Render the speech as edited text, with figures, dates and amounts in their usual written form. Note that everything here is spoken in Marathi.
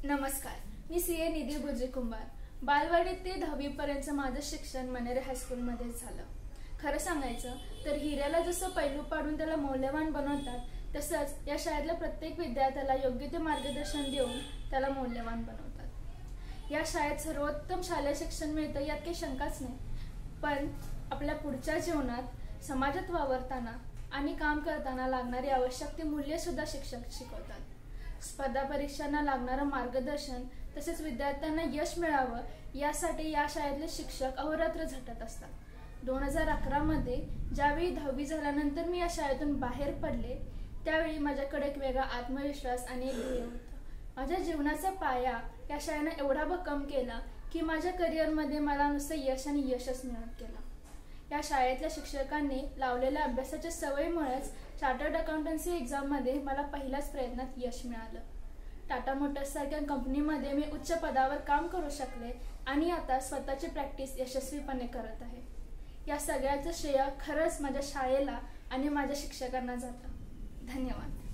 नमस्कार, मी सीए निधी गुजरी कुंभार। बालवाडी ते 10वी पर्यंत माझं शिक्षण मनेरे हायस्कूलमध्येच झालं। खरं सांगायचं तर हिऱ्याला जसं पैलू पाडून त्याला मौल्यवान बनवतात, तसंच या शाळेतल्या प्रत्येक विद्यार्थ्याला योग्य ते मार्गदर्शन देऊन त्याला मौल्यवान बनवतात। या शाळेत सर्वोत्तम शालेय शिक्षण मिळतं यात काही शंकाच नाही, पण आपल्या पुढच्या जीवनात समाजात वावरताना आणि काम करताना लागणारी आवश्यक ती मूल्ये सुद्धा शिक्षक शिकवतात। स्पर्धा परीक्षांना लागणारं मार्गदर्शन तसेच विद्यार्थ्यांना यश मिळावं यासाठी या शाळेतले शिक्षक अहोरात्र झटत असतात। 2011 मध्ये ज्यावेळी 10वी झाल्यानंतर मी या शाळेतून बाहेर पडले, त्यावेळी माझ्याकडे एक वेगळा आत्मविश्वास आणि एक ध्येय होतं। माझ्या जीवनाचा पाया या शाळेने एवढा भक्कम केला की माझ्या करिअरमध्ये मला नुसतं यश आणि यशच मिळत गेलं। या शाळेतल्या शिक्षकांनी लावलेल्या अभ्यासाच्या सवयीमुळेच चार्टर्ड अकाउंटन्सी एक्झाममध्ये मला पहिल्याच प्रयत्नात यश मिळालं। टाटा मोटर्स सारख्या कंपनीमध्ये मी उच्च पदावर काम करू शकले आणि आता स्वतःची प्रॅक्टिस यशस्वीपणे करत आहे। या सगळ्याचं श्रेय खरंच माझ्या शाळेला आणि माझ्या शिक्षकांना जातं। धन्यवाद।